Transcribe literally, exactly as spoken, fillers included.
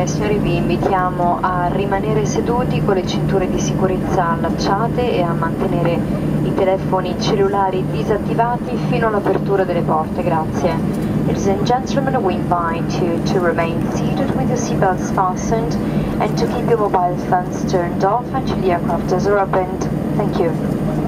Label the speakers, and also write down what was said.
Speaker 1: Signore e signori, vi invitiamo a rimanere seduti con le cinture di sicurezza allacciate e a mantenere i telefoni cellulari disattivati fino all'apertura delle porte, grazie. Ladies and gentlemen, we invite you to remain seated with your seatbelts fastened and to keep your mobile phones turned off until the aircraft doors are opened. Thank you.